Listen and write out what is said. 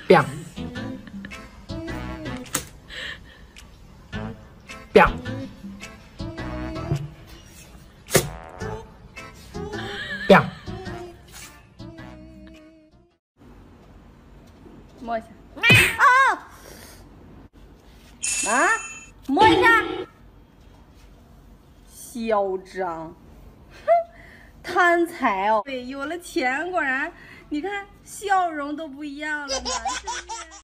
，biang biang。biang。 摸一下。啊！摸一下。嚣张，哼，贪财哦！对，有了钱，果然，你看笑容都不一样了呢。是不是